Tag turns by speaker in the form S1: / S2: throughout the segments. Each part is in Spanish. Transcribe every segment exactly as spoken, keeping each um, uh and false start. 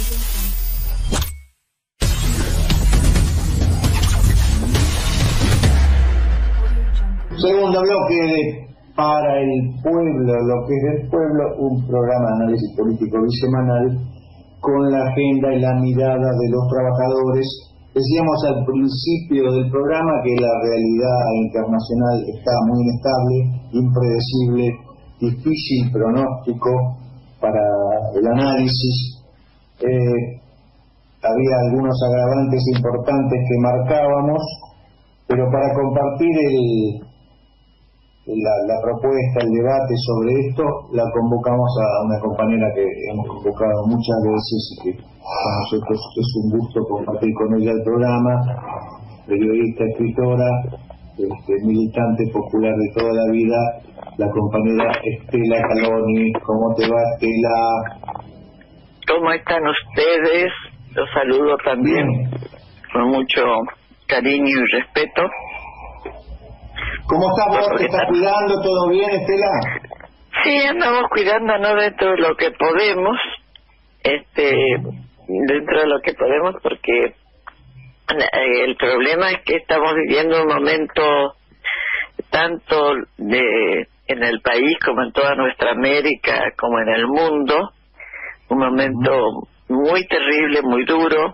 S1: Segundo bloque para el pueblo, lo que es del pueblo, un programa de análisis político bisemanal con la agenda y la mirada de los trabajadores. Decíamos al principio del programa que la realidad internacional está muy inestable, impredecible, difícil pronóstico para el análisis. Eh, había algunos agravantes importantes que marcábamos, pero para compartir el La, la propuesta, el debate sobre esto, la convocamos a una compañera que hemos convocado muchas veces y que para nosotros es un gusto compartir con ella el programa, periodista, escritora, este, militante popular de toda la vida, la compañera Estela Caloni. ¿Cómo te va, Estela?
S2: ¿Cómo están ustedes? Los saludo también Bien. Con mucho cariño y respeto.
S1: ¿Cómo estás vos? ¿Te estás cuidando? ¿Todo bien, Estela?
S2: Sí, andamos cuidándonos dentro de lo que podemos, este, dentro de lo que podemos, porque el problema es que estamos viviendo un momento tanto de en el país como en toda nuestra América, como en el mundo, un momento muy terrible, muy duro,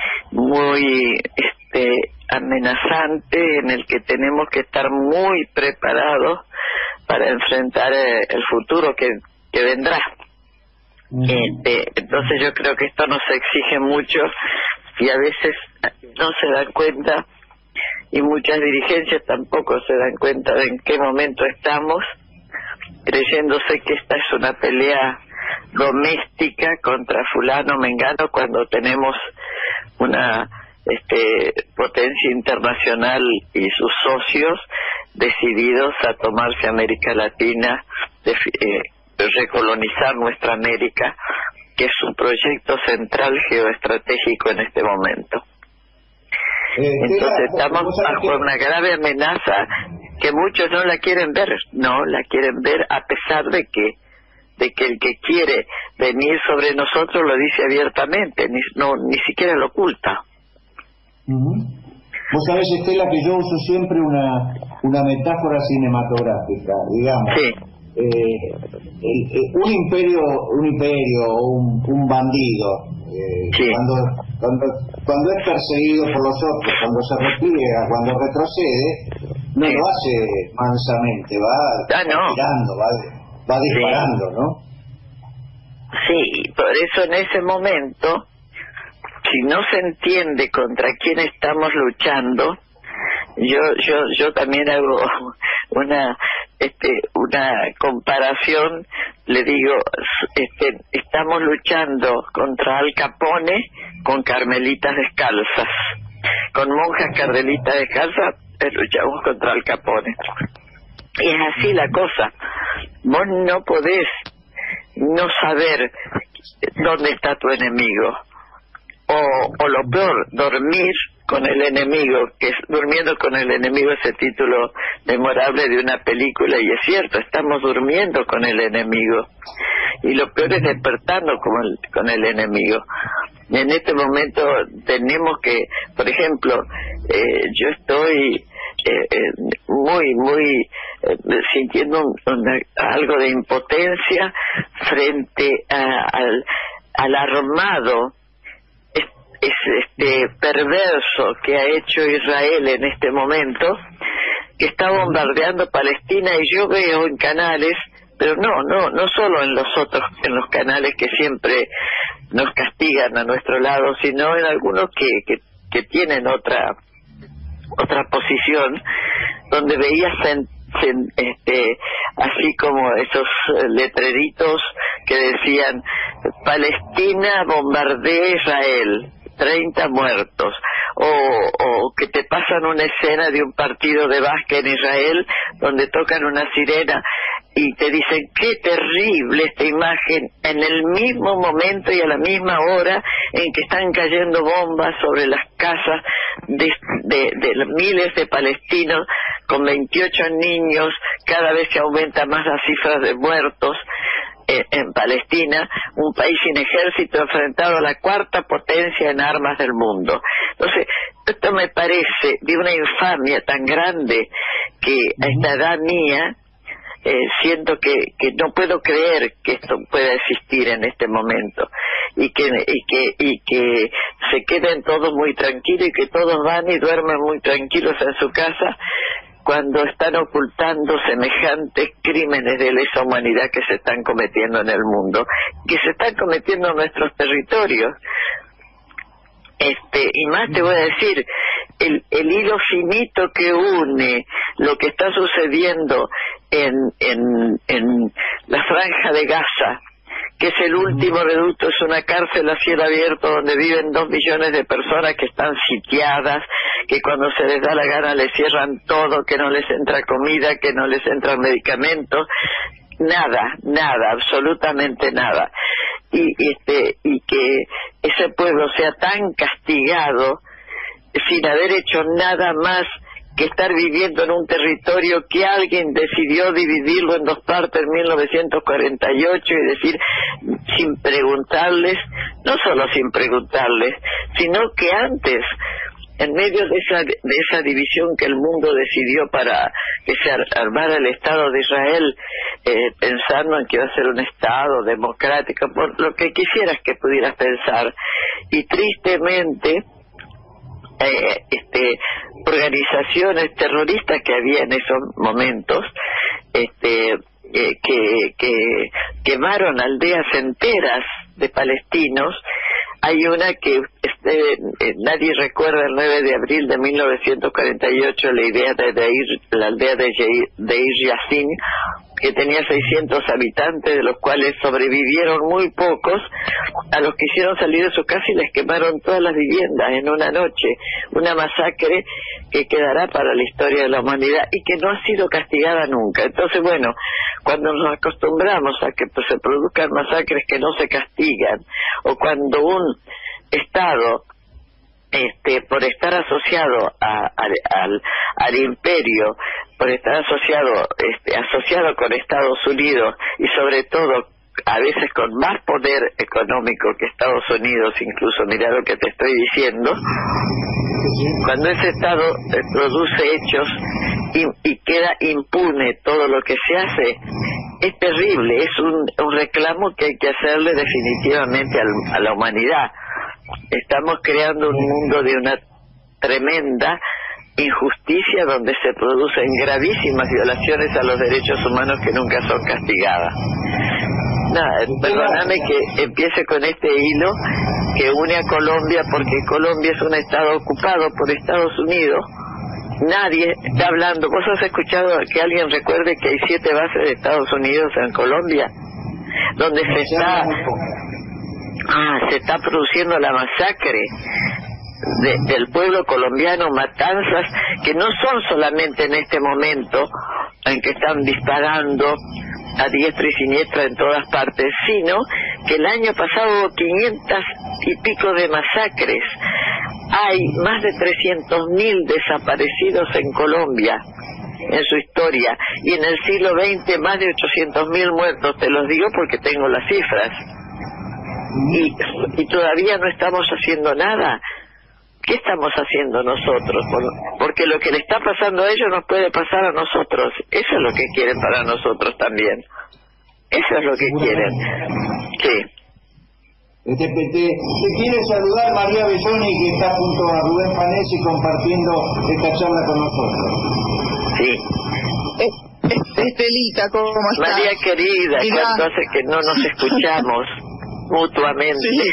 S2: muy este amenazante, en el que tenemos que estar muy preparados para enfrentar el futuro que, que vendrá. Uh-huh. Este, entonces yo creo que esto nos exige mucho y a veces no se dan cuenta, y muchas dirigencias tampoco se dan cuenta de en qué momento estamos, creyéndose que esta es una pelea doméstica contra fulano mengano, cuando tenemos una este potencia internacional y sus socios decididos a tomarse América Latina, de, eh, de recolonizar nuestra América, que es un proyecto central geoestratégico en este momento. Eh, Entonces estamos bajo una grave amenaza que muchos no la quieren ver, no la quieren ver a pesar de que de que el que quiere venir sobre nosotros lo dice abiertamente, ni, no, ni siquiera lo oculta.
S1: Uh-huh. Vos sabés, Estela, que yo uso siempre una una metáfora cinematográfica, digamos.
S2: Sí.
S1: Eh, el, el, un imperio, un imperio, un, un bandido, eh,
S2: sí.
S1: cuando, cuando cuando es perseguido por los otros, cuando se repliega, cuando retrocede, no sí. lo hace mansamente, va
S2: ah, no.
S1: tirando, va, va disparando,
S2: sí.
S1: ¿no?
S2: Sí, por eso en ese momento, si no se entiende contra quién estamos luchando, yo yo yo también hago una este una comparación, le digo, este estamos luchando contra Al Capone con carmelitas descalzas, con monjas carmelitas descalzas, luchamos contra Al Capone. Y es así la cosa, vos no podés no saber dónde está tu enemigo. O, o lo peor, dormir con el enemigo, que es durmiendo con el enemigo, ese título memorable de una película, y es cierto, estamos durmiendo con el enemigo, y lo peor es despertando con el, con el enemigo. En este momento tenemos que, por ejemplo, eh, yo estoy eh, eh, muy, muy eh, sintiendo un, una, algo de impotencia frente a, al, al armado es este perverso que ha hecho Israel en este momento, que está bombardeando Palestina, y yo veo en canales, pero no, no, no solo en los otros, en los canales que siempre nos castigan a nuestro lado, sino en algunos que, que, que tienen otra otra posición, donde veías en, en, este así como esos letreritos que decían: Palestina bombardea Israel, treinta muertos, o, o que te pasan una escena de un partido de básquet en Israel donde tocan una sirena y te dicen: qué terrible esta imagen, en el mismo momento y a la misma hora en que están cayendo bombas sobre las casas de, de, de miles de palestinos, con veintiocho niños, cada vez se aumenta más las cifras de muertos. en, en Palestina, un país sin ejército enfrentado a la cuarta potencia en armas del mundo. Entonces, esto me parece de una infamia tan grande que a esta edad mía eh, siento que, que no puedo creer que esto pueda existir en este momento y que y que y que se queden todos muy tranquilos y que todos van y duermen muy tranquilos en su casa cuando están ocultando semejantes crímenes de lesa humanidad que se están cometiendo en el mundo, que se están cometiendo en nuestros territorios. Este, y más te voy a decir, el, el hilo finito que une lo que está sucediendo en, en, en la franja de Gaza, que es el último reducto, es una cárcel a cielo abierto donde viven dos millones de personas que están sitiadas, que cuando se les da la gana les cierran todo, que no les entra comida, que no les entran medicamentos, nada, nada, absolutamente nada. Y, este, y que ese pueblo sea tan castigado sin haber hecho nada más que estar viviendo en un territorio que alguien decidió dividirlo en dos partes en mil novecientos cuarenta y ocho y decir, sin preguntarles, no solo sin preguntarles, sino que antes, en medio de esa, de esa división que el mundo decidió para que se armara el Estado de Israel, eh, pensando en que iba a ser un Estado democrático, por lo que quisieras que pudieras pensar, y tristemente Eh, este, organizaciones terroristas que había en esos momentos, este, eh, que, que quemaron aldeas enteras de palestinos. Hay una que este, eh, nadie recuerda, el nueve de abril de mil novecientos cuarenta y ocho, la idea de Deir, la aldea de Deir Yassin, que tenía seiscientos habitantes, de los cuales sobrevivieron muy pocos, a los que hicieron salir de su casa y les quemaron todas las viviendas en una noche. Una masacre que quedará para la historia de la humanidad y que no ha sido castigada nunca. Entonces, bueno, cuando nos acostumbramos a que pues, se produzcan masacres que no se castigan, o cuando un Estado, este, por estar asociado a, a, al, al imperio, por estar asociado, este, asociado con Estados Unidos y sobre todo a veces con más poder económico que Estados Unidos, incluso mira lo que te estoy diciendo, cuando ese Estado eh, produce hechos y, y queda impune todo lo que se hace, es terrible, es un, un reclamo que hay que hacerle definitivamente al, a la humanidad. Estamos creando un mundo de una tremenda injusticia donde se producen gravísimas violaciones a los derechos humanos que nunca son castigadas. Nada, perdóname que empiece con este hilo que une a Colombia, porque Colombia es un estado ocupado por Estados Unidos. Nadie está hablando. ¿Vos has escuchado que alguien recuerde que hay siete bases de Estados Unidos en Colombia? Donde se está... Ah, se está produciendo la masacre de, del pueblo colombiano, matanzas que no son solamente en este momento en que están disparando a diestra y siniestra en todas partes, sino que el año pasado hubo quinientas y pico de masacres. Hay más de trescientos mil desaparecidos en Colombia en su historia, y en el siglo veinte más de ochocientos mil muertos. Te los digo porque tengo las cifras. Y, y todavía no estamos haciendo nada. ¿Qué estamos haciendo nosotros? Por, porque lo que le está pasando a ellos nos puede pasar a nosotros. Eso es lo que quieren para nosotros también. Eso es lo que quieren. Sí.
S1: Te, te, te, te quiere saludar María Belloni, que está junto a Rubén Panesi compartiendo esta charla con nosotros.
S2: Sí.
S3: Estelita, ¿cómo estás?
S2: María querida,
S3: Mirá.
S2: ¿cuánto hace que no nos escuchamos mutuamente?
S3: Sí.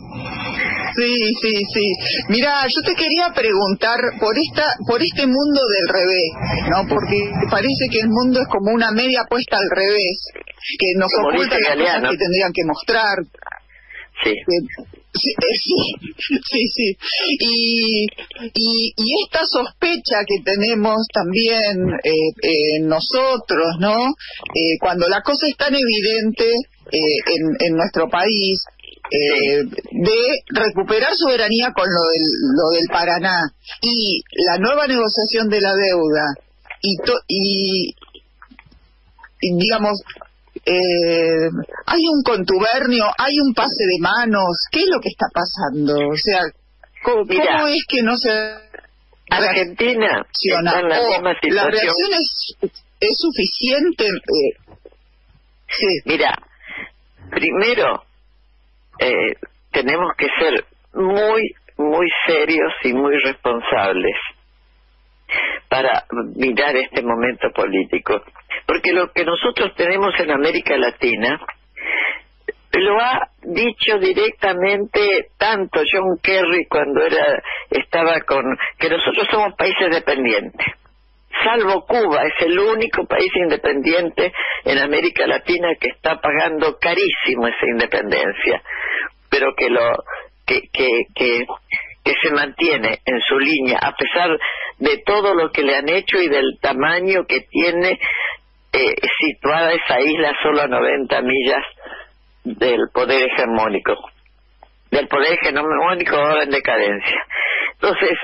S3: Sí, sí, sí. Mira, yo te quería preguntar por esta, por este mundo del revés, ¿no? Porque parece que el mundo es como una media puesta al revés, que nos
S2: Como
S3: oculta
S2: dice
S3: las
S2: Galeano.
S3: cosas que tendrían que mostrar.
S2: Sí.
S3: Que- Sí, eh, sí, sí, sí. Y, y, y esta sospecha que tenemos también eh, eh, nosotros, ¿no? Eh, cuando la cosa es tan evidente eh, en, en nuestro país, eh, de recuperar soberanía con lo del, lo del Paraná y la nueva negociación de la deuda y, to, y, y digamos eh, hay un contubernio, hay un pase de manos. ¿Qué es lo que está pasando? O sea, ¿cómo,
S2: Mira,
S3: ¿cómo es que no se
S2: Argentina está en la
S3: o
S2: misma situación?
S3: la reacción es, es suficiente. Eh, sí.
S2: Mira, primero eh, tenemos que ser muy, muy serios y muy responsables para mirar este momento político, porque lo que nosotros tenemos en América Latina lo ha dicho directamente tanto John Kerry cuando era estaba con que nosotros somos países dependientes, salvo Cuba, es el único país independiente en América Latina que está pagando carísimo esa independencia, pero que lo que que que, que se mantiene en su línea a pesar de todo lo que le han hecho y del tamaño que tiene eh, situada esa isla solo a noventa millas del poder hegemónico, del poder hegemónico ahora en decadencia. Entonces,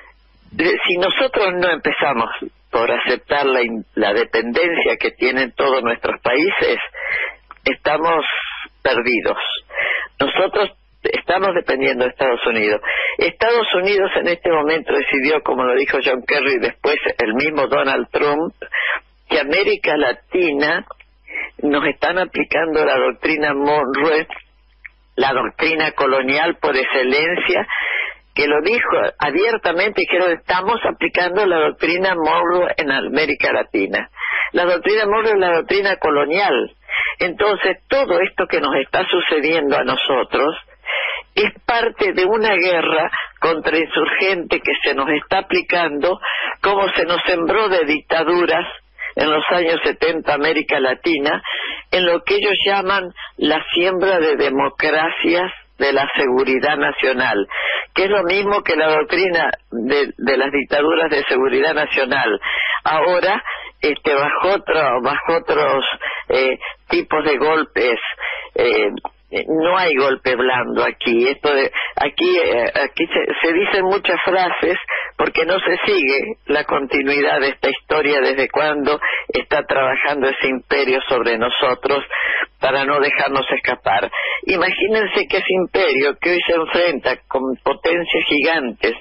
S2: si nosotros no empezamos por aceptar la, la dependencia que tienen todos nuestros países, estamos perdidos. Nosotros estamos dependiendo de Estados Unidos. Estados Unidos en este momento decidió, como lo dijo John Kerry, después el mismo Donald Trump, que América Latina nos están aplicando la doctrina Monroe, la doctrina colonial por excelencia, que lo dijo abiertamente, dijeron, estamos aplicando la doctrina Monroe en América Latina. La doctrina Monroe es la doctrina colonial. Entonces, todo esto que nos está sucediendo a nosotros es parte de una guerra contra insurgente que se nos está aplicando, como se nos sembró de dictaduras en los años setenta América Latina, en lo que ellos llaman la siembra de democracias de la seguridad nacional, que es lo mismo que la doctrina de, de las dictaduras de seguridad nacional. Ahora, este, bajo otro, bajo otros eh, tipos de golpes, eh, no hay golpe blando aquí. Esto de, aquí eh, aquí se, se dicen muchas frases porque no se sigue la continuidad de esta historia desde cuando está trabajando ese imperio sobre nosotros para no dejarnos escapar. Imagínense que ese imperio que hoy se enfrenta con potencias gigantes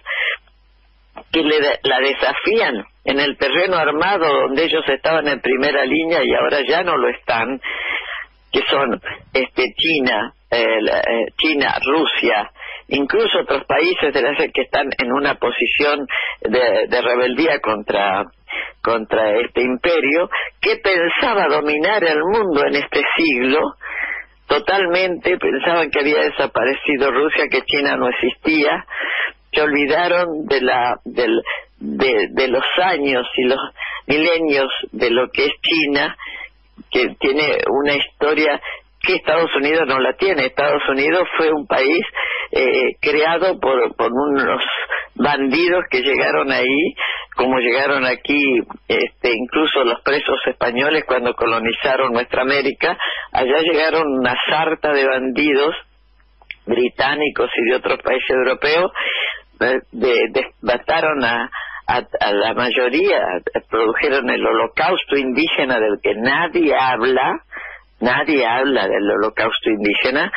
S2: que le, la desafían en el terreno armado donde ellos estaban en primera línea y ahora ya no lo están, que son este China, eh, eh, China, Rusia, incluso otros países de la que están en una posición de, de rebeldía contra contra este imperio que pensaba dominar el mundo en este siglo. Totalmente pensaban que había desaparecido Rusia, que China no existía. Se olvidaron de la del, de, de los años y los milenios de lo que es China, que tiene una historia que Estados Unidos no la tiene. Estados Unidos fue un país eh, creado por, por unos bandidos que llegaron ahí, como llegaron aquí este, incluso los presos españoles cuando colonizaron nuestra América. Allá llegaron una sarta de bandidos británicos y de otros países europeos, eh, de, de, mataron a A, a la mayoría, produjeron el holocausto indígena del que nadie habla, nadie habla del holocausto indígena,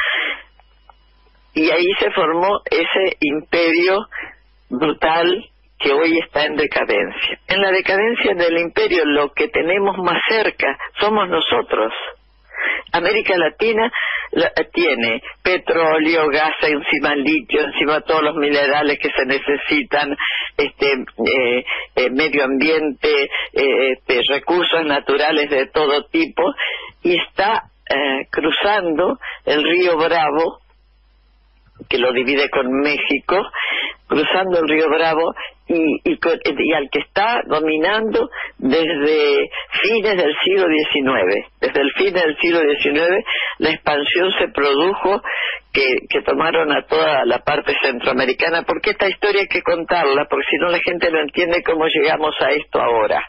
S2: y ahí se formó ese imperio brutal que hoy está en decadencia. En la decadencia del imperio lo que tenemos más cerca somos nosotros. América Latina la, tiene petróleo, gas, encima litio, encima todos los minerales que se necesitan, este eh, eh, medio ambiente, eh, este, recursos naturales de todo tipo, y está eh, cruzando el río Bravo, que lo divide con México, cruzando el río Bravo, y, y, y al que está dominando desde fines del siglo diecinueve. Desde el fin del siglo diecinueve la expansión se produjo, que, que tomaron a toda la parte centroamericana, porque esta historia hay que contarla, porque si no la gente no entiende cómo llegamos a esto ahora.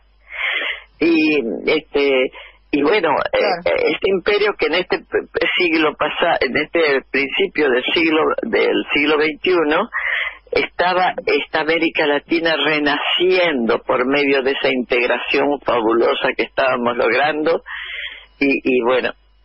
S2: Y este y bueno, claro. eh, este imperio que en este siglo pasado, en este principio del siglo del siglo veintiuno, estaba esta América Latina renaciendo por medio de esa integración fabulosa que estábamos logrando, y, y bueno,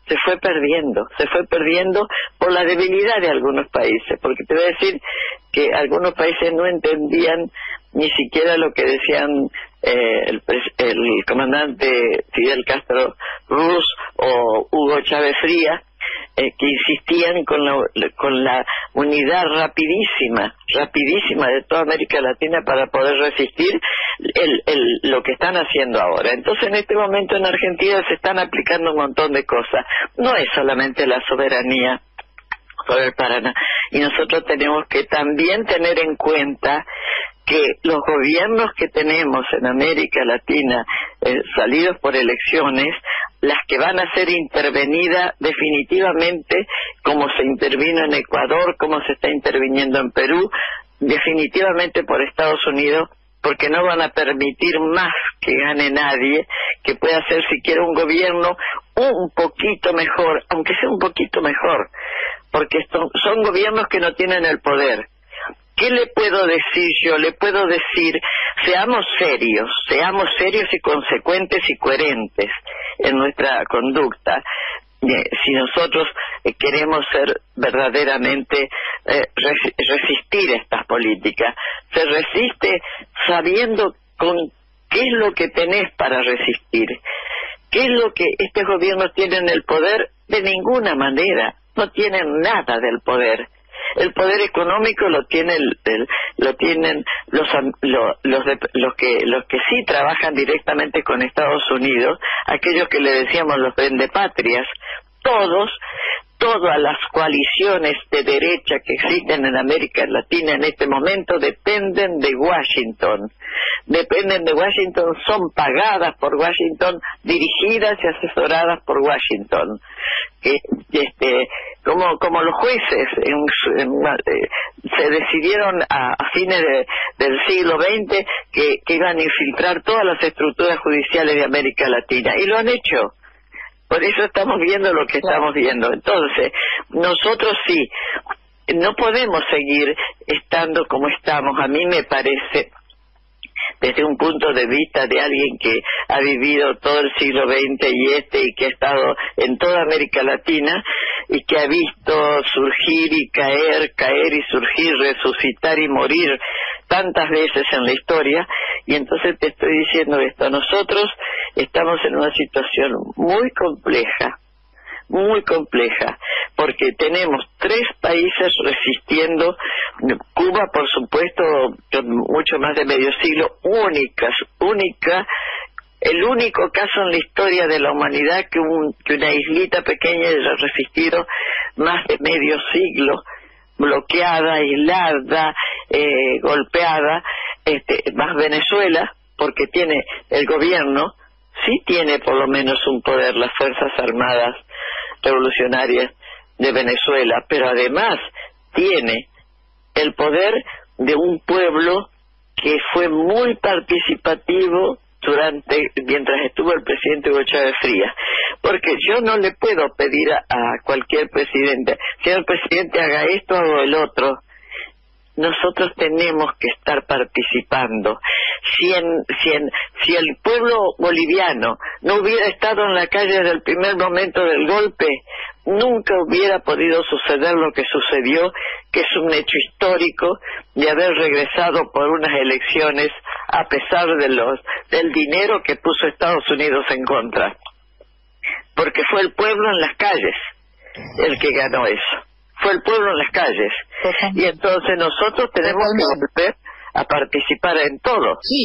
S2: se fue perdiendo, se fue perdiendo por la debilidad de algunos países, porque te voy a decir que algunos países no entendían ni siquiera lo que decían eh, el, el comandante Fidel Castro Ruz o Hugo Chávez Frías, eh, que insistían con la, con la unidad rapidísima, rapidísima de toda América Latina para poder resistir el, el, lo que están haciendo ahora. Entonces, en este momento en Argentina se están aplicando un montón de cosas. No es solamente la soberanía por el Paraná, y nosotros tenemos que también tener en cuenta que los gobiernos que tenemos en América Latina, eh, salidos por elecciones, las que van a ser intervenidas definitivamente, como se intervino en Ecuador, como se está interviniendo en Perú, definitivamente por Estados Unidos, porque no van a permitir más que gane nadie, que pueda hacer siquiera un gobierno un poquito mejor, aunque sea un poquito mejor, porque son, son gobiernos que no tienen el poder. ¿Qué le puedo decir yo? Le puedo decir, seamos serios, seamos serios y consecuentes y coherentes en nuestra conducta. Eh, si nosotros eh, queremos ser verdaderamente, eh, res- resistir estas políticas, se resiste sabiendo con qué es lo que tenés para resistir. ¿Qué es lo que estos gobiernos tienen el poder? De ninguna manera, no tienen nada del poder. El poder económico lo tiene el, el, lo tienen los lo, los, de, los que los que sí trabajan directamente con Estados Unidos, aquellos que le decíamos los vendepatrias. Todos, todas las coaliciones de derecha que existen en América Latina en este momento dependen de Washington. Dependen de Washington, son pagadas por Washington, dirigidas y asesoradas por Washington. Que, este, como como los jueces en, en, eh, se decidieron a, a fines de, del siglo veinte que, que iban a infiltrar todas las estructuras judiciales de América Latina, y lo han hecho. Por eso estamos viendo lo que estamos viendo. Entonces, nosotros sí, no podemos seguir estando como estamos. A mí me parece, desde un punto de vista de alguien que ha vivido todo el siglo veinte y este, y que ha estado en toda América Latina, y que ha visto surgir y caer, caer y surgir, resucitar y morir tantas veces en la historia, y entonces te estoy diciendo esto, nosotros estamos en una situación muy compleja, muy compleja, porque tenemos tres países resistiendo, Cuba por supuesto, con mucho más de medio siglo, únicas, única, el único caso en la historia de la humanidad que, un, que una islita pequeña haya resistido más de medio siglo, bloqueada, aislada, eh, golpeada, este, más Venezuela, porque tiene el gobierno, sí tiene por lo menos un poder, las Fuerzas Armadas Revolucionarias de Venezuela, pero además tiene el poder de un pueblo que fue muy participativo durante mientras estuvo el presidente Hugo Chávez Frías, porque yo no le puedo pedir a, a cualquier presidente, señor presidente, haga esto o el otro. Nosotros tenemos que estar participando. Si, en, si, en, si el pueblo boliviano no hubiera estado en la calle desde el primer momento del golpe, nunca hubiera podido suceder lo que sucedió, que es un hecho histórico de haber regresado por unas elecciones a pesar de los del dinero que puso Estados Unidos en contra. Porque fue el pueblo en las calles el que ganó eso. Fue el pueblo en las calles. Y entonces nosotros tenemos que volver a participar en todo.
S3: Sí.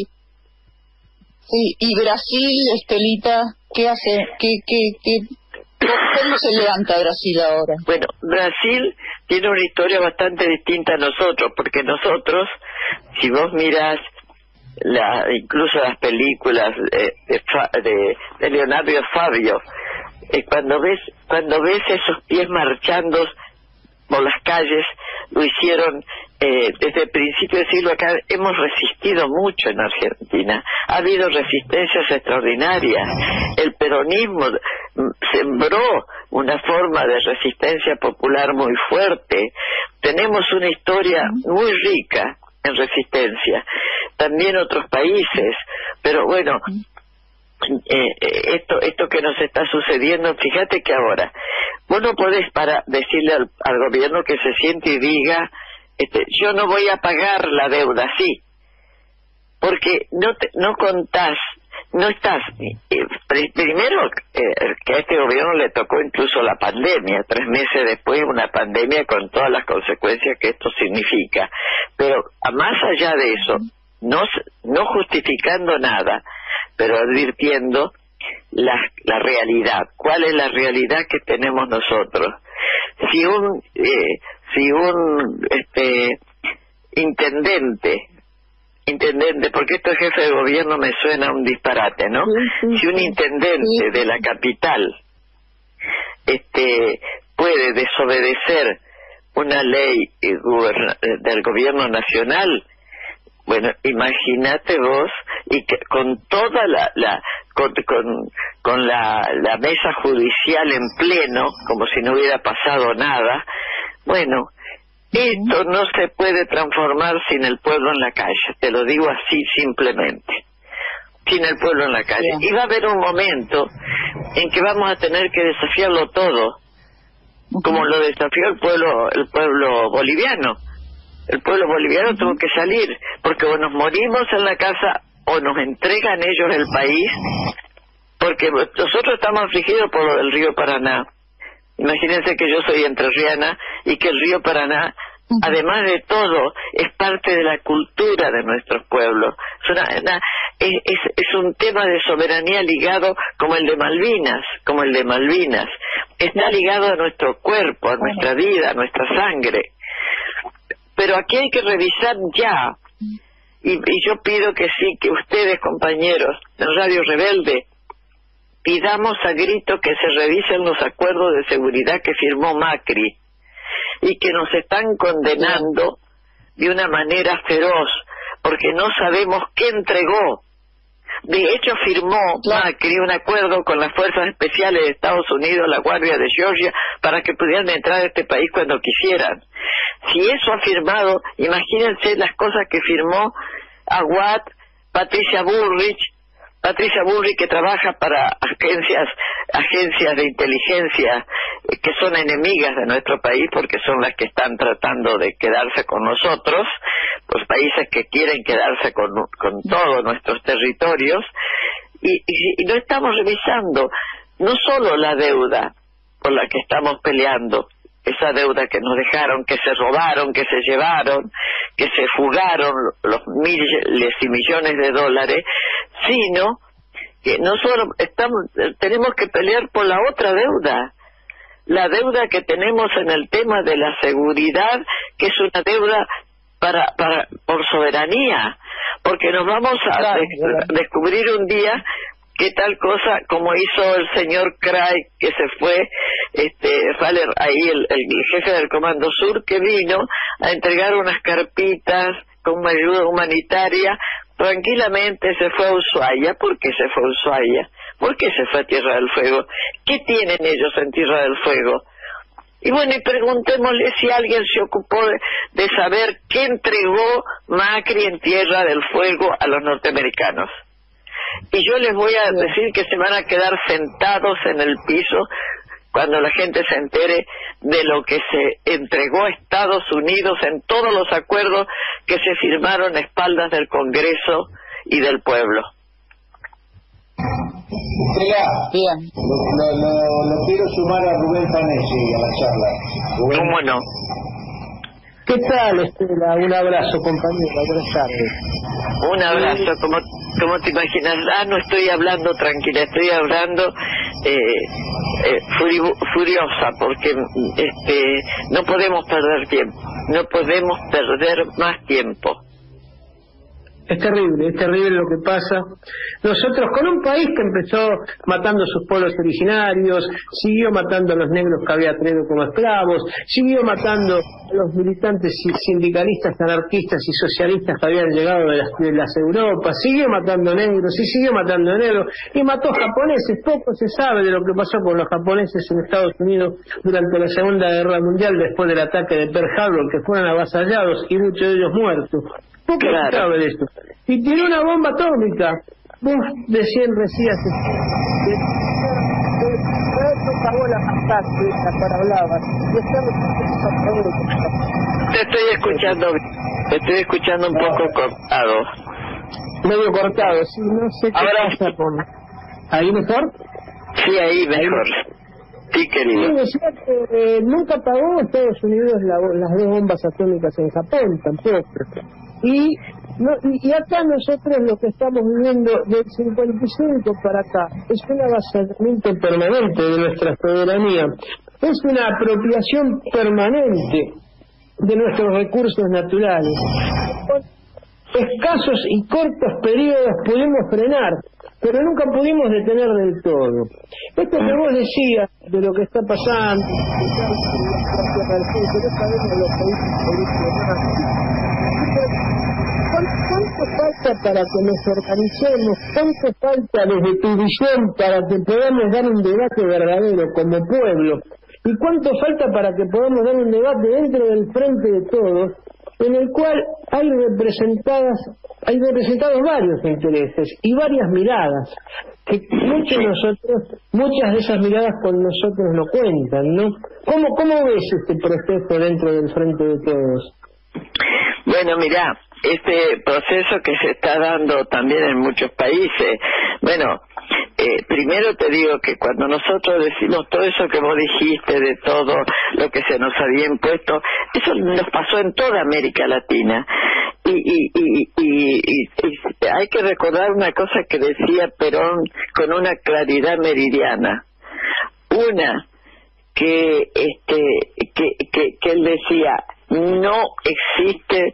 S3: Sí, y Brasil, Estelita, ¿qué hace? ¿Qué, qué, qué, ¿Cómo se levanta Brasil ahora?
S2: Bueno, Brasil tiene una historia bastante distinta a nosotros, porque nosotros, si vos mirás la, incluso las películas de, de, de, de Leonardo Fabio, eh, cuando ves cuando ves esos pies marchando por las calles, lo hicieron eh, desde el principio del siglo. Acá hemos resistido mucho en Argentina, ha habido resistencias extraordinarias, el peronismo sembró una forma de resistencia popular muy fuerte, tenemos una historia muy rica en resistencia, también otros países, pero bueno, eh, esto esto que nos está sucediendo, fíjate que ahora vos no podés para decirle al, al gobierno que se siente y diga, este, yo no voy a pagar la deuda, sí, porque no te, no contás, no estás, eh, primero eh, que a este gobierno le tocó incluso la pandemia, tres meses después una pandemia con todas las consecuencias que esto significa, pero más allá de eso, no, no justificando nada, pero advirtiendo la, la realidad. ¿Cuál es la realidad que tenemos nosotros? Si un eh, si un este intendente intendente, porque esto de jefe de gobierno me suena un disparate, ¿no? Si un intendente de la capital este puede desobedecer una ley eh, del gobierno nacional, bueno, imagínate vos, y que con toda la, la con, con, con la, la mesa judicial en pleno, como si no hubiera pasado nada, bueno, esto no se puede transformar sin el pueblo en la calle, te lo digo así simplemente, sin el pueblo en la calle. Y va a haber un momento en que vamos a tener que desafiarlo todo, como lo desafió el pueblo, el pueblo boliviano. El pueblo boliviano tuvo que salir, porque o nos morimos en la casa o nos entregan ellos el país, porque nosotros estamos afligidos por lo del río Paraná. Imagínense que yo soy entrerriana y que el río Paraná, además de todo, es parte de la cultura de nuestros pueblos. Es, una, una, es, es, es un tema de soberanía ligado como el de Malvinas, como el de Malvinas. Está ligado a nuestro cuerpo, a nuestra vida, a nuestra sangre. Pero aquí hay que revisar ya, y, y yo pido que sí, que ustedes, compañeros de Radio Rebelde, pidamos a grito que se revisen los acuerdos de seguridad que firmó Macri, y que nos están condenando de una manera feroz, porque no sabemos qué entregó. De hecho, firmó Macri un acuerdo con las fuerzas especiales de Estados Unidos, la Guardia de Georgia, para que pudieran entrar a este país cuando quisieran. Si eso ha firmado, imagínense las cosas que firmó Aguad, Patricia Bullrich, Patricia Bullrich que trabaja para agencias agencias de inteligencia eh, que son enemigas de nuestro país porque son las que están tratando de quedarse con nosotros, los países que quieren quedarse con, con todos nuestros territorios, y, y, y no estamos revisando no solo la deuda por la que estamos peleando, esa deuda que nos dejaron, que se robaron, que se llevaron, que se fugaron los miles y millones de dólares, sino que no solo estamos, tenemos que pelear por la otra deuda, la deuda que tenemos en el tema de la seguridad, que es una deuda para, para por soberanía, porque nos vamos a claro, de, claro. descubrir un día que tal cosa como hizo el señor Craig, que se fue, este, Faller, ahí el, el jefe del Comando Sur, que vino a entregar unas carpitas con una ayuda humanitaria, tranquilamente se fue a Ushuaia. ¿Por qué se fue a Ushuaia? ¿Por qué se fue a Tierra del Fuego? ¿Qué tienen ellos en Tierra del Fuego? Y bueno, y preguntémosle si alguien se ocupó de, de saber qué entregó Macri en Tierra del Fuego a los norteamericanos. Y yo les voy a decir que se van a quedar sentados en el piso cuando la gente se entere de lo que se entregó a Estados Unidos en todos los acuerdos que se firmaron a espaldas del Congreso y del pueblo.
S1: Estela, Bien. Lo, lo, lo, lo quiero sumar a Rubén Fanesi a la charla. Rubén.
S2: ¿Cómo no?
S4: ¿Qué tal, Estela? Un abrazo, compañera. Buenas tardes.
S2: Un abrazo, como, como te imaginas. Ah, no estoy hablando tranquila, estoy hablando eh, eh, furi furiosa, porque este no podemos perder tiempo, no podemos perder más tiempo.
S4: Es terrible, es terrible lo que pasa. Nosotros, con un país que empezó matando a sus pueblos originarios, siguió matando a los negros que había traído como esclavos, siguió matando a los militantes sindicalistas, anarquistas y socialistas que habían llegado de las, de las Europas, siguió matando negros y siguió matando negros, y mató japoneses. Poco se sabe de lo que pasó con los japoneses en Estados Unidos durante la Segunda Guerra Mundial, después del ataque de Pearl Harbor, que fueron avasallados y muchos de ellos muertos. Poco claro. se sabe de esto. Y tiene una bomba atómica vos decían recién que no pagó la masacre, la para hablabas, y
S2: te estoy escuchando, te estoy escuchando un poco cortado.
S4: Medio cortado, sí, no sé qué
S2: Ahora
S4: pasa con... ¿Ahí mejor?
S2: Sí, ahí mejor. Sí, querido.
S4: Sí, decía que eh, nunca pagó Estados Unidos la, las dos bombas atómicas en Japón, tampoco. Y, no, y acá nosotros lo que estamos viviendo del cincuenta y cinco para acá es un avasallamiento permanente de nuestra soberanía, es una apropiación permanente de nuestros recursos naturales. Con escasos y cortos periodos pudimos frenar, pero nunca pudimos detener del todo. Esto que vos decías de lo que está pasando, ¿cuánto falta para que nos organicemos? ¿Cuánto falta desde tu visión para que podamos dar un debate verdadero como pueblo? ¿Y cuánto falta para que podamos dar un debate dentro del frente de todos, en el cual hay representadas, hay representados varios intereses y varias miradas, que muchos de nosotros, muchas de esas miradas con nosotros no cuentan, ¿no? ¿Cómo, cómo ves este proceso dentro del frente de todos?
S2: Bueno, mira, este proceso que se está dando también en muchos países, bueno, eh, primero te digo que cuando nosotros decimos todo eso que vos dijiste de todo lo que se nos había impuesto, eso nos pasó en toda América Latina. Y, y, y, y, y, y hay que recordar una cosa que decía Perón con una claridad meridiana. Una, que este que, que, que él decía, no existe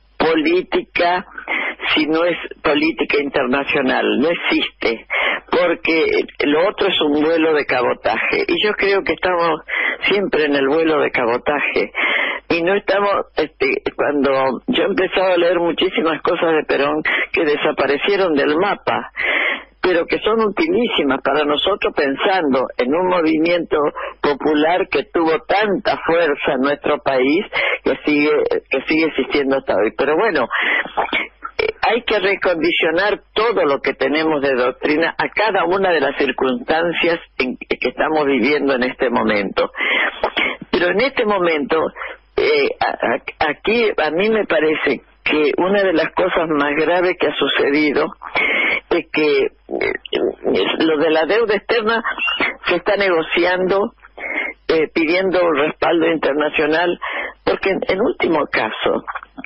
S2: política si no es política internacional, no existe, porque lo otro es un vuelo de cabotaje, y yo creo que estamos siempre en el vuelo de cabotaje, y no estamos, este, cuando yo he empezado a leer muchísimas cosas de Perón que desaparecieron del mapa, pero que son utilísimas para nosotros pensando en un movimiento popular que tuvo tanta fuerza en nuestro país, que sigue que sigue existiendo hasta hoy. Pero bueno, eh, hay que recondicionar todo lo que tenemos de doctrina a cada una de las circunstancias en que estamos viviendo en este momento. Pero en este momento, eh, a, a, aquí a mí me parece que una de las cosas más graves que ha sucedido es que eh, lo de la deuda externa se está negociando, eh, pidiendo un respaldo internacional, porque en, en último caso,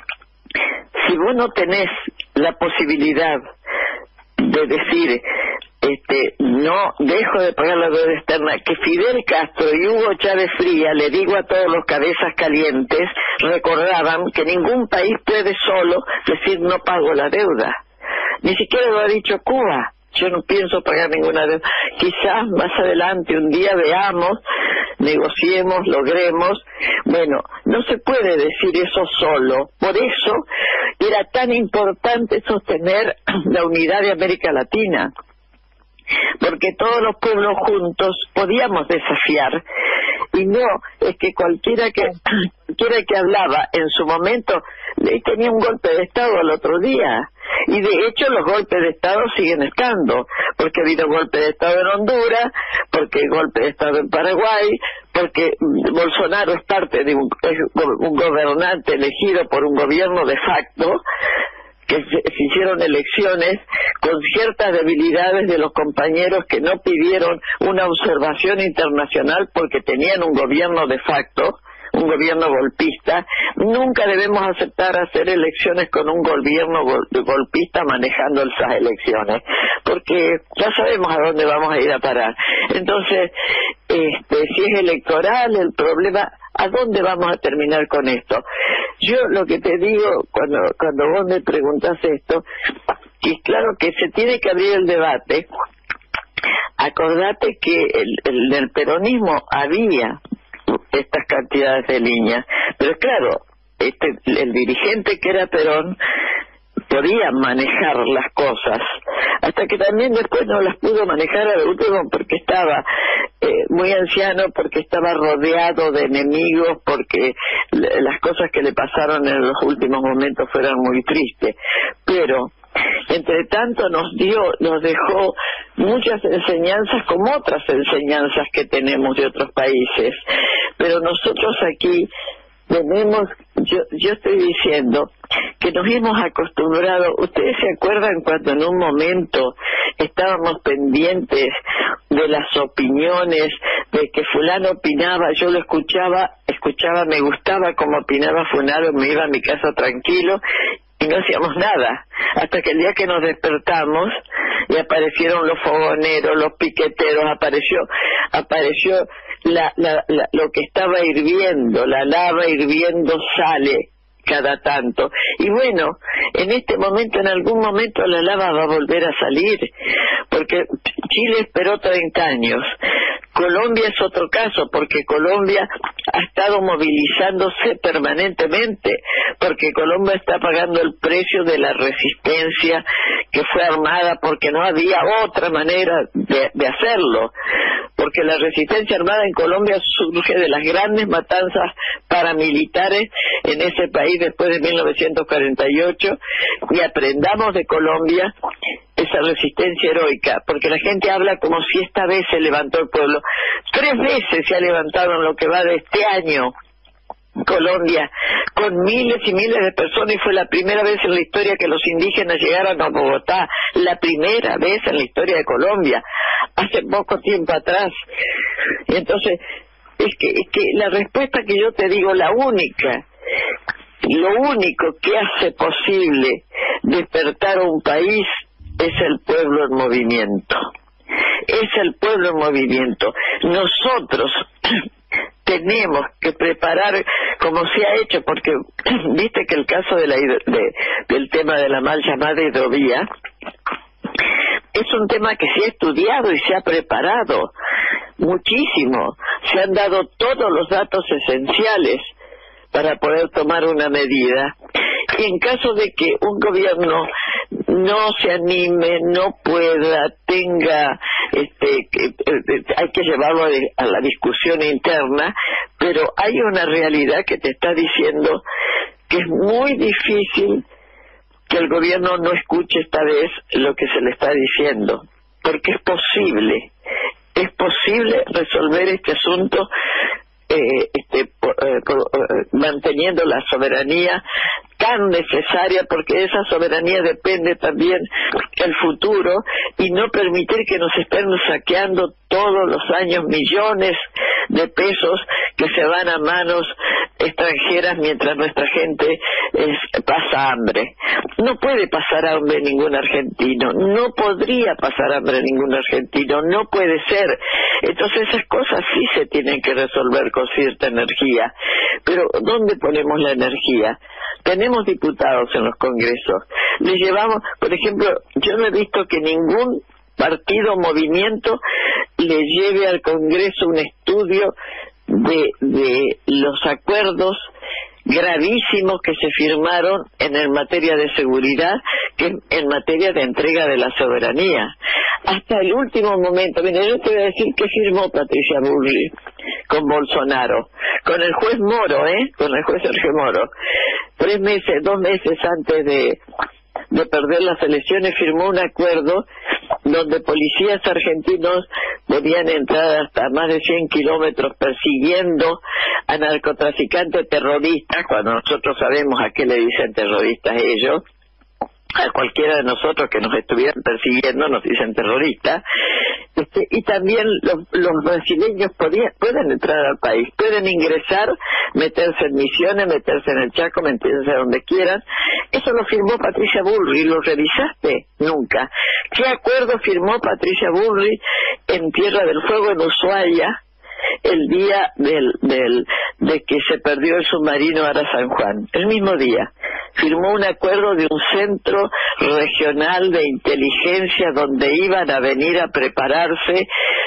S2: si vos no tenés la posibilidad de decir, este, no dejo de pagar la deuda externa, que Fidel Castro y Hugo Chávez Frías, le digo a todos los cabezas calientes, recordaban que ningún país puede solo decir no pago la deuda. Ni siquiera lo ha dicho Cuba. Yo no pienso pagar ninguna deuda. Quizás más adelante un día veamos, negociemos, logremos. Bueno, no se puede decir eso solo. Por eso era tan importante sostener la unidad de América Latina, porque todos los pueblos juntos podíamos desafiar, y no es que cualquiera que cualquiera que hablaba en su momento tenía un golpe de Estado al otro día, y de hecho los golpes de Estado siguen estando, porque ha habido golpe de Estado en Honduras, porque hay golpe de Estado en Paraguay, porque Bolsonaro es parte de un, un gobernante elegido por un gobierno de facto, que se, se hicieron elecciones con ciertas debilidades de los compañeros que no pidieron una observación internacional porque tenían un gobierno de facto, un gobierno golpista. Nunca debemos aceptar hacer elecciones con un gobierno gol, golpista manejando esas elecciones, porque ya sabemos a dónde vamos a ir a parar. Entonces, este, si es electoral el problema, ¿a dónde vamos a terminar con esto? Yo lo que te digo cuando cuando vos me preguntás esto, que es claro que se tiene que abrir el debate. Acordate que el, el, el peronismo había estas cantidades de líneas, pero claro, este, el dirigente que era Perón podía manejar las cosas, hasta que también después no las pudo manejar al último porque estaba eh, muy anciano, porque estaba rodeado de enemigos, porque las cosas que le pasaron en los últimos momentos fueron muy tristes. Pero entre tanto nos dio, nos dejó muchas enseñanzas como otras enseñanzas que tenemos de otros países, pero nosotros aquí tenemos, yo, yo estoy diciendo que nos hemos acostumbrado. ¿Ustedes se acuerdan cuando en un momento estábamos pendientes de las opiniones, de que fulano opinaba, yo lo escuchaba, escuchaba, me gustaba como opinaba fulano, me iba a mi casa tranquilo y no hacíamos nada, hasta que el día que nos despertamos y aparecieron los fogoneros, los piqueteros, apareció apareció la, la, la, lo que estaba hirviendo, la lava hirviendo sale cada tanto, y bueno, en este momento, en algún momento la lava va a volver a salir, porque Chile esperó treinta años. Colombia es otro caso, porque Colombia ha estado movilizándose permanentemente, porque Colombia está pagando el precio de la resistencia que fue armada, porque no había otra manera de, de hacerlo, porque la resistencia armada en Colombia surge de las grandes matanzas paramilitares en ese país después de mil novecientos cuarenta y ocho, y aprendamos de Colombia esa resistencia heroica, porque la gente habla como si esta vez se levantó el pueblo. Tres veces se ha levantado en lo que va de este año Colombia, con miles y miles de personas, y fue la primera vez en la historia que los indígenas llegaron a Bogotá, la primera vez en la historia de Colombia, hace poco tiempo atrás. Y entonces, es que, es que la respuesta que yo te digo, la única, lo único que hace posible despertar a un país es el pueblo en movimiento, es el pueblo en movimiento. Nosotros tenemos que preparar como se ha hecho, porque viste que el caso de la de, del tema de la mal llamada hidrovía es un tema que se ha estudiado y se ha preparado muchísimo, se han dado todos los datos esenciales para poder tomar una medida. Y en caso de que un gobierno no se anime, no pueda, tenga, este, hay que llevarlo a la discusión interna, pero hay una realidad que te está diciendo que es muy difícil que el gobierno no escuche esta vez lo que se le está diciendo, porque es posible, es posible resolver este asunto Eh, este, por, eh, por, eh, manteniendo la soberanía tan necesaria, porque de esa soberanía depende también el futuro, y no permitir que nos estén saqueando todos los años millones de pesos que se van a manos extranjeras mientras nuestra gente es, pasa hambre. No puede pasar hambre ningún argentino, no podría pasar hambre ningún argentino, no puede ser. Entonces esas cosas sí se tienen que resolver con cierta energía, pero ¿dónde ponemos la energía? Tenemos diputados en los congresos, les llevamos, por ejemplo, yo no he visto que ningún partido o movimiento le lleve al Congreso un estudio de, de los acuerdos gravísimos que se firmaron en, en materia de seguridad, que en materia de entrega de la soberanía. Hasta el último momento, mira, yo te voy a decir que firmó Patricia Bullrich con Bolsonaro, con el juez Moro, ¿eh? Con el juez Sergio Moro. Tres meses, dos meses antes de, de perder las elecciones, firmó un acuerdo donde policías argentinos podían entrar hasta más de cien kilómetros persiguiendo a narcotraficantes terroristas, cuando nosotros sabemos a qué le dicen terroristas ellos. A cualquiera de nosotros que nos estuvieran persiguiendo nos dicen terroristas. Este, y también los, los brasileños podían, pueden entrar al país, pueden ingresar, meterse en Misiones, meterse en el Chaco, meterse donde quieran. Eso lo firmó Patricia Bullrich. ¿Lo revisaste? Nunca. ¿Qué acuerdo firmó Patricia Bullrich en Tierra del Fuego, en Ushuaia, el día del, del, de que se perdió el submarino Ara San Juan? El mismo día firmó un acuerdo de un centro regional de inteligencia donde iban a venir a prepararse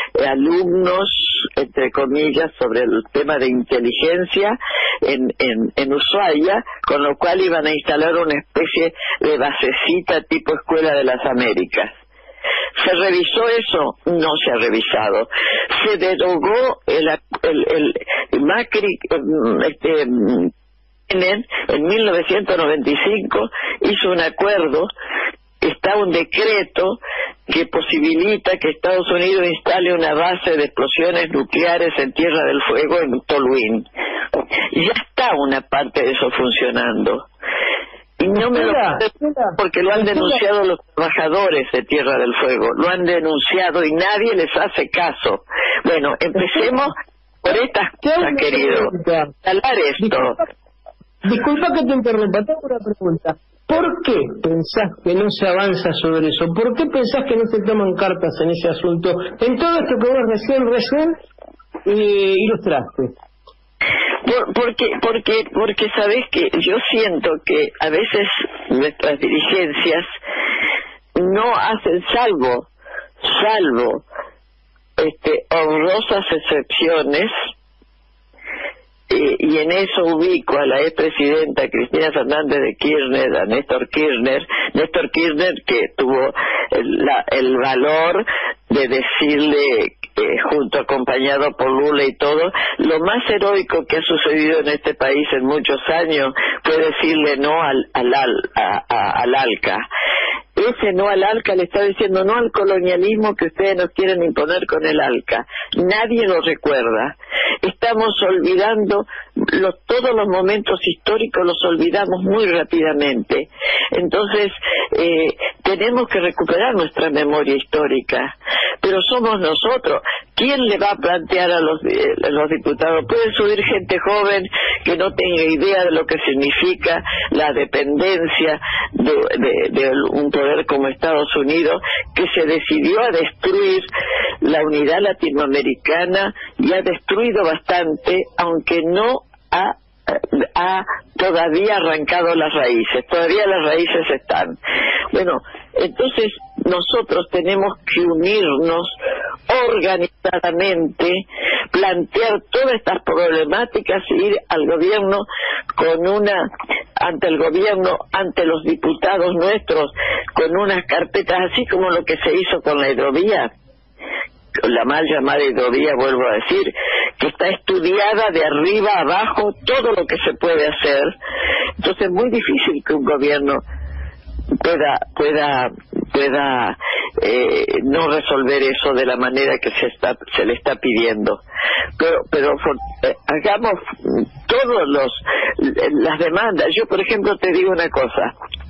S2: alumnos, entre comillas, sobre el tema de inteligencia en, en, en Ushuaia, con lo cual iban a instalar una especie de basecita tipo Escuela de las Américas. ¿Se revisó eso? No se ha revisado. Se derogó el, el, el Macri, este, en mil novecientos noventa y cinco hizo un acuerdo está un decreto que posibilita que Estados Unidos instale una base de explosiones nucleares en Tierra del Fuego en Toluín. Ya está una parte de eso funcionando. Y no me lo porque lo han denunciado los trabajadores de Tierra del Fuego, lo han denunciado y nadie les hace caso. Bueno, empecemos por estas cosas, querido. Hablar esto.
S4: Disculpa que te interrumpa, tengo una pregunta. ¿Por qué pensás que no se avanza sobre eso? ¿Por qué pensás que no se toman cartas en ese asunto? En todo esto que vos recién, recién eh, ilustraste.
S2: Por, porque, porque, porque sabés que yo siento que a veces nuestras dirigencias no hacen salvo, salvo, este, honrosas excepciones, eh, y en eso ubico a la expresidenta Cristina Fernández de Kirchner, a Néstor Kirchner, Néstor Kirchner que tuvo el, la, el valor de decirle, eh, junto acompañado por Lula y todo, lo más heroico que ha sucedido en este país en muchos años fue decirle no al, al, al, a, a, al ALCA. Ese no al ALCA le está diciendo no al colonialismo que ustedes nos quieren imponer con el ALCA. Nadie lo recuerda. Estamos olvidando los, todos los momentos históricos, los olvidamos muy rápidamente. Entonces, eh, tenemos que recuperar nuestra memoria histórica. Pero somos nosotros. ¿Quién le va a plantear a los, eh, a los diputados? Puede subir gente joven que no tenga idea de lo que significa la dependencia de, de, de un poder como Estados Unidos, que se decidió a destruir la unidad latinoamericana y ha destruido bastante, aunque no ha, ha todavía arrancado las raíces, todavía las raíces están. Bueno, entonces nosotros tenemos que unirnos organizadamente, plantear todas estas problemáticas e ir al gobierno con una, ante el gobierno, ante los diputados nuestros, con unas carpetas, así como lo que se hizo con la hidrovía, la mal llamada hidrovía, vuelvo a decir, que está estudiada de arriba a abajo todo lo que se puede hacer. Entonces es muy difícil que un gobierno pueda pueda pueda eh, no resolver eso de la manera que se está se le está pidiendo, pero pero for, eh, hagamos todos los las demandas. Yo, por ejemplo, te digo una cosa: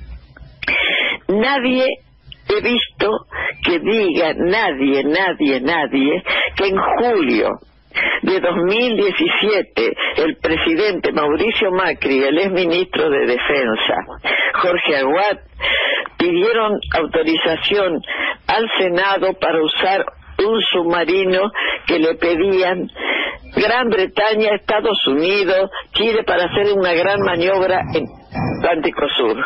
S2: nadie he visto que diga, nadie nadie nadie que en julio de dos mil diecisiete el presidente Mauricio Macri y el exministro de Defensa Jorge Aguad pidieron autorización al Senado para usar un submarino que le pedían Gran Bretaña, Estados Unidos, Chile, para hacer una gran maniobra en Atlántico Sur.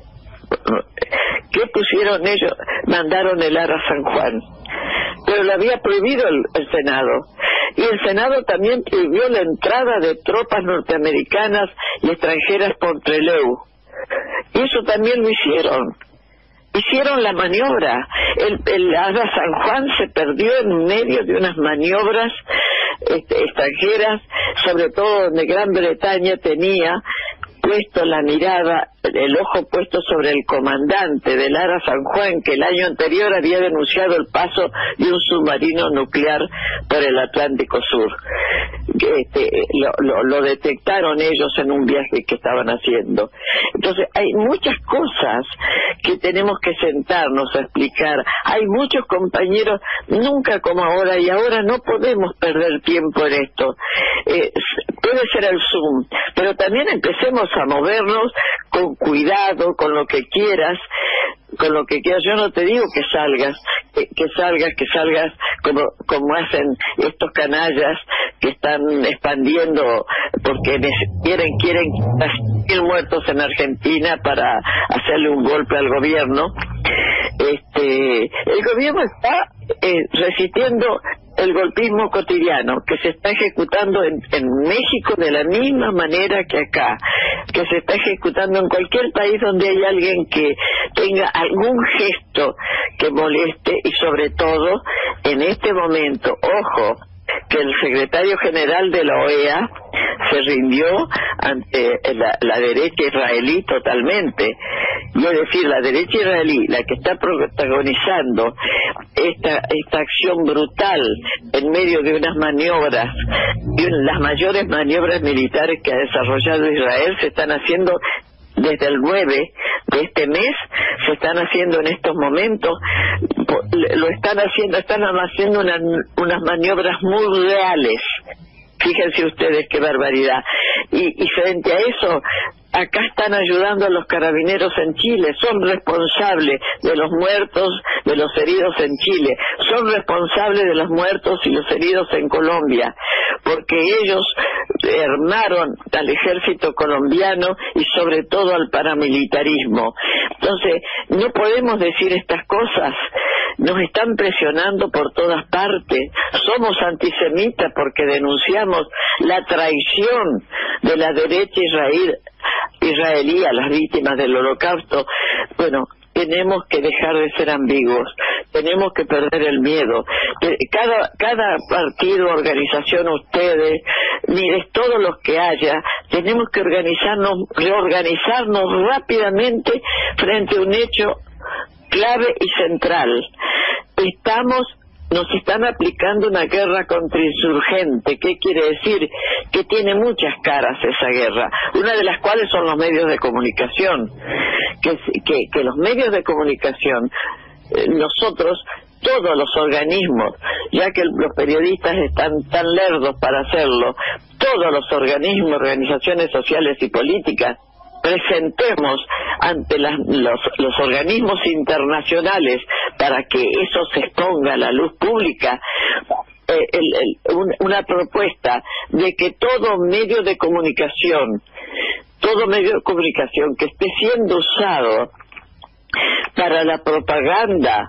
S2: ¿Qué pusieron ellos? Mandaron el Ara San Juan, pero lo había prohibido el, el Senado, y el Senado también prohibió la entrada de tropas norteamericanas y extranjeras por Trelew, y eso también lo hicieron. Hicieron la maniobra. El, el Ara San Juan se perdió en medio de unas maniobras este, extranjeras, sobre todo donde Gran Bretaña tenía puesto la mirada, el ojo puesto sobre el comandante del Ara San Juan, que el año anterior había denunciado el paso de un submarino nuclear por el Atlántico Sur. Este, lo, lo, lo detectaron ellos en un viaje que estaban haciendo. Entonces hay muchas cosas que tenemos que sentarnos a explicar. Hay muchos compañeros, nunca como ahora, y ahora no podemos perder tiempo en esto. Eh, puede ser el Zoom, pero también empecemos a movernos con cuidado, con lo que quieras, con lo que quieras. Yo no te digo que salgas, que, que salgas, que salgas como, como hacen estos canallas que están expandiendo, porque quieren, quieren mil muertos en Argentina para hacerle un golpe al gobierno. Este, el gobierno está eh, resistiendo el golpismo cotidiano que se está ejecutando en, en México de la misma manera que acá, que se está ejecutando en cualquier país donde hay alguien que tenga algún gesto que moleste, y sobre todo en este momento, ojo, que el secretario general de la O E A se rindió ante la, la derecha israelí totalmente, Y es decir, la derecha israelí, la que está protagonizando esta esta acción brutal en medio de unas maniobras, de las mayores maniobras militares que ha desarrollado Israel, se están haciendo desde el nueve de este mes, se están haciendo en estos momentos, lo están haciendo, están haciendo una, unas maniobras muy reales. Fíjense ustedes qué barbaridad. Y, y frente a eso, acá están ayudando a los carabineros en Chile, son responsables de los muertos, de los heridos en Chile, son responsables de los muertos y los heridos en Colombia, porque ellos armaron al ejército colombiano y sobre todo al paramilitarismo. Entonces, no podemos decir estas cosas. Nos están presionando por todas partes. Somos antisemitas porque denunciamos la traición de la derecha israel, israelí a las víctimas del Holocausto. Bueno, tenemos que dejar de ser ambiguos, tenemos que perder el miedo. Cada, cada partido, organización, ustedes, mire, todos los que haya, tenemos que organizarnos, reorganizarnos rápidamente frente a un hecho clave y central. Estamos, nos están aplicando una guerra contrainsurgente. ¿Qué quiere decir? Que tiene muchas caras esa guerra, una de las cuales son los medios de comunicación. Que, que, que los medios de comunicación, eh, nosotros, todos los organismos, ya que los periodistas están tan lerdos para hacerlo, todos los organismos, organizaciones sociales y políticas, presentemos ante las, los, los organismos internacionales para que eso se exponga a la luz pública, eh, el, el, un, una propuesta de que todo medio de comunicación, todo medio de comunicación que esté siendo usado para la propaganda,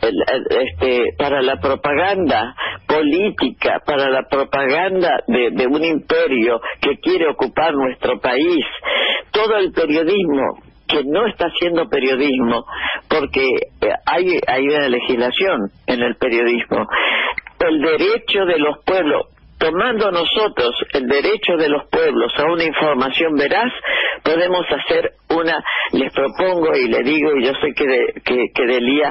S2: este, para la propaganda política, para la propaganda de, de un imperio que quiere ocupar nuestro país, todo el periodismo que no está haciendo periodismo, porque hay, hay una legislación en el periodismo, el derecho de los pueblos, tomando nosotros el derecho de los pueblos a una información veraz, podemos hacer una, les propongo y le digo, y yo sé que de, que, que Delía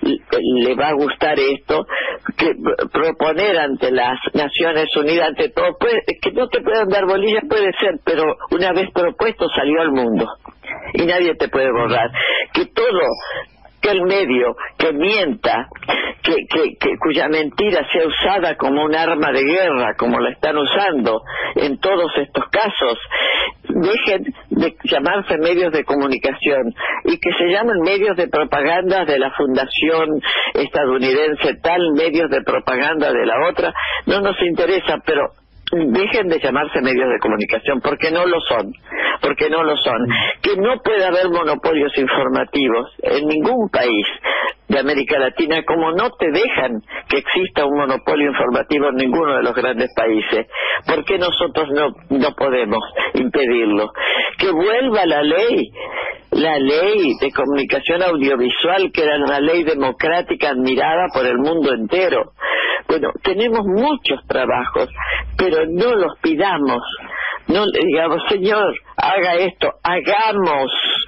S2: le va a gustar esto, que proponer ante las Naciones Unidas, ante todo, puede, que no te puedan dar bolillas puede ser, pero una vez propuesto salió al mundo y nadie te puede borrar, que todo, que el medio que mienta, que, que, que cuya mentira sea usada como un arma de guerra, como la están usando en todos estos casos, dejen de llamarse medios de comunicación y que se llamen medios de propaganda de la fundación estadounidense tal, medios de propaganda de la otra, no nos interesa, pero dejen de llamarse medios de comunicación, porque no lo son, porque no lo son. Que no puede haber monopolios informativos en ningún país de América Latina, como no te dejan que exista un monopolio informativo en ninguno de los grandes países. ¿Por qué nosotros no, no podemos impedirlo? Que vuelva la ley, la ley de comunicación audiovisual, que era una ley democrática admirada por el mundo entero. Bueno, tenemos muchos trabajos, pero no los pidamos, no le digamos, señor, haga esto, hagamos,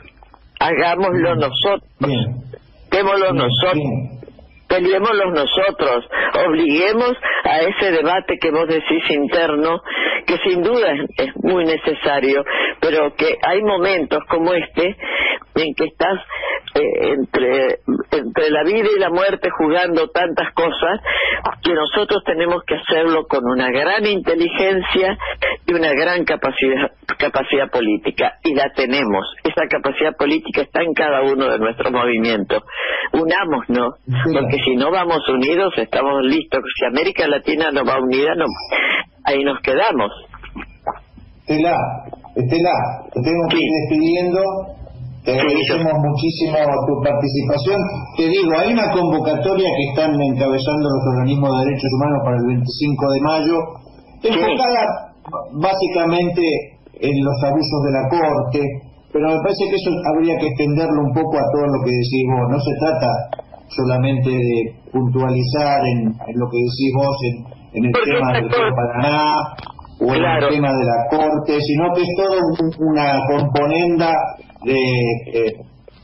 S2: hagámoslo nosotros, démoslo nosotros, peleémoslo nosotros, obliguemos a ese debate que vos decís interno, que sin duda es, es muy necesario, pero que hay momentos como este en que estás eh, entre entre la vida y la muerte jugando tantas cosas, que nosotros tenemos que hacerlo con una gran inteligencia y una gran capacidad capacidad política, y la tenemos. Esa capacidad política está en cada uno de nuestros movimientos. Unámonos, porque si no vamos unidos estamos listos. Si América Latina no va unida, no, ahí nos quedamos.
S1: Estela, Estela, te tengo que ir despidiendo. Te agradecemos sí, muchísimo tu participación. Te digo, hay una convocatoria que están encabezando los organismos de derechos humanos para el veinticinco de mayo, enfocada sí. básicamente en los abusos de la Corte, pero me parece que eso habría que extenderlo un poco a todo lo que decís vos. No se trata solamente de puntualizar en, en lo que decís vos en, en el Porque tema del Río Paraná o en claro. el tema de la Corte, sino que es todo una componenda de, eh,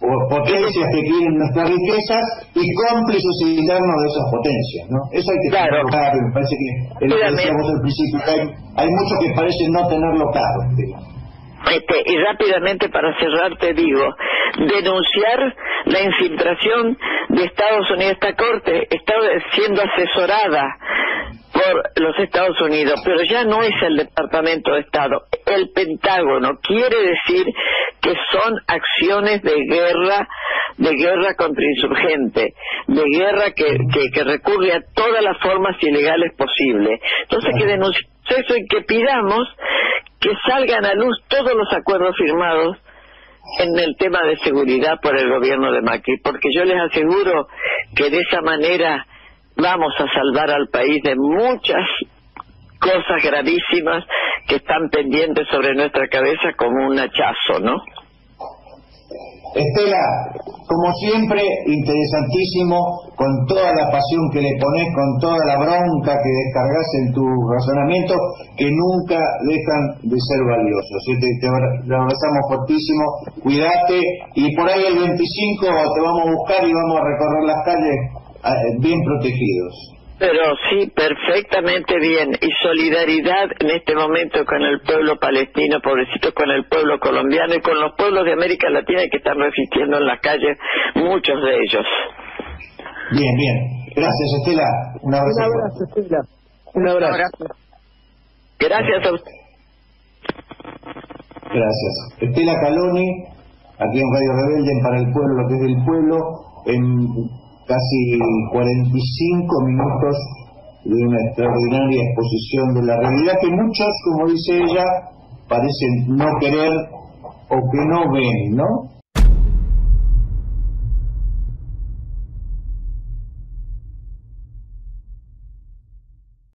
S1: o potencias que quieren nuestras riquezas y cómplices internos de esas potencias, ¿no? Eso hay que
S2: claro.
S1: tenerlo claro, me parece que es lo que decíamos al principio, que hay, hay muchos que parecen no tenerlo claro.
S2: Este, y rápidamente para cerrar te digo, denunciar la infiltración de Estados Unidos. Esta corte está siendo asesorada por los Estados Unidos, pero ya no es el Departamento de Estado, el Pentágono. Quiere decir que son acciones de guerra, de guerra contra insurgentes, de guerra que, que, que recurre a todas las formas ilegales posibles. Entonces que denunciemos eso y que pidamos que salgan a luz todos los acuerdos firmados en el tema de seguridad por el gobierno de Macri, porque yo les aseguro que de esa manera vamos a salvar al país de muchas cosas gravísimas que están pendientes sobre nuestra cabeza como un hachazo, ¿no?
S1: Estela, como siempre, interesantísimo, con toda la pasión que le pones, con toda la bronca que descargas en tu razonamiento, que nunca dejan de ser valiosos. Te, te, te abrazamos fortísimo, cuídate, y por ahí el veinticinco te vamos a buscar y vamos a recorrer las calles eh, bien protegidos.
S2: Pero sí, perfectamente bien. Y solidaridad en este momento con el pueblo palestino, pobrecito, con el pueblo colombiano y con los pueblos de América Latina que están resistiendo en las calles, muchos de ellos.
S1: Bien, bien. Gracias, Estela. Un abrazo.
S4: Un abrazo, Estela. Un abrazo.
S2: Gracias a usted.
S1: Gracias. Estela Caloni, aquí en Radio Rebelde, en Para el Pueblo, lo que es del pueblo, en casi cuarenta y cinco minutos de una extraordinaria exposición de la realidad que muchos, como dice ella, parecen no querer o que no ven, ¿no?